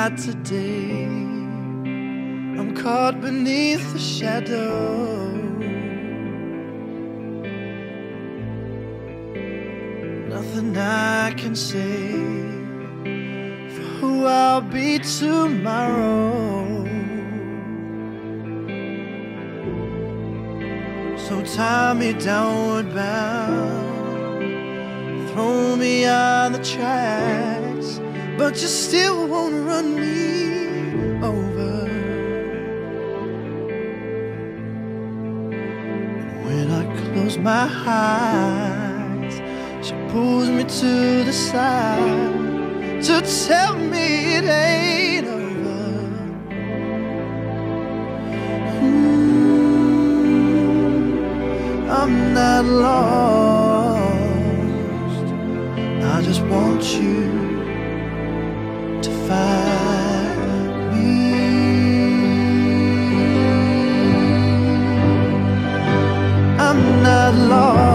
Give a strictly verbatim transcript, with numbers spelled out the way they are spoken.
not today. I'm caught beneath the shadow. Nothing I can say for who I'll be tomorrow. So tie me downward bound, throw me on the tracks, but you still won't run me over. When I close my eyes, she pulls me to the side to tell me it ain't over. mm, I'm not lost, I just want you to find me. I'm not lost,